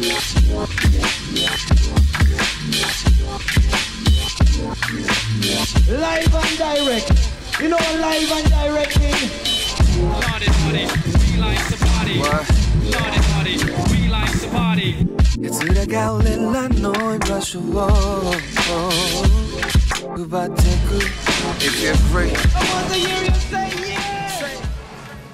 Live and direct. You know what live and direct mean? Lordy, lordy, we like to party. Lordy, lordy, we like to party. 들어가 올릴라 너의 마셔워 그 밭에 그 If you're free I want to hear you say yeah.